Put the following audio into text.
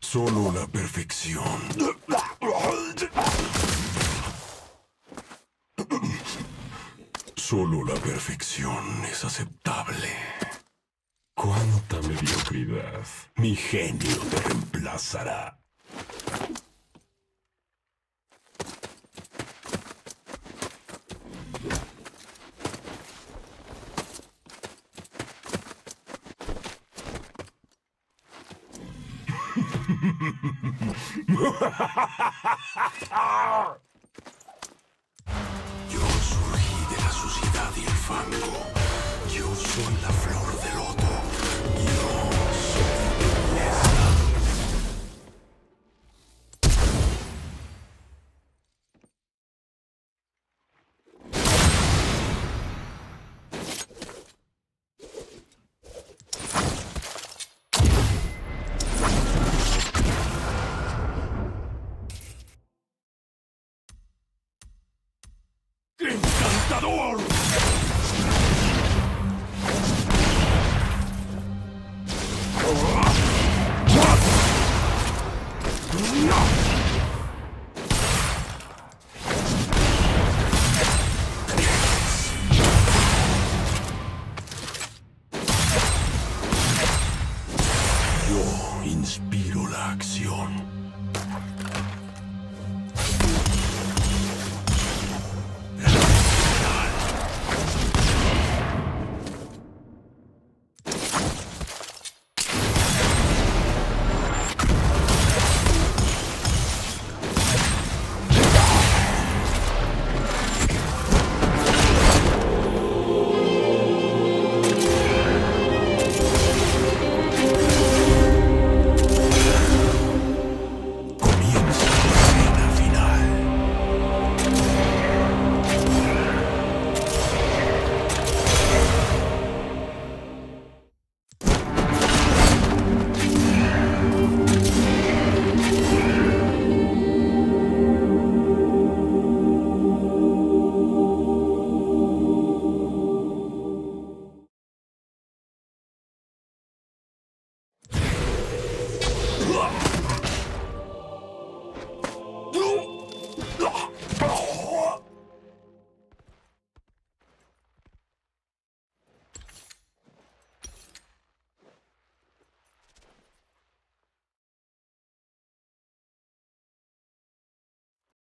Solo la perfección. Solo la perfección es aceptable. ¡Cuánta mediocridad! Mi genio te reemplazará. Yo surgí de la suciedad y el fango. Yo soy la flor del loto. Yo soy belleza. ¡Encantador!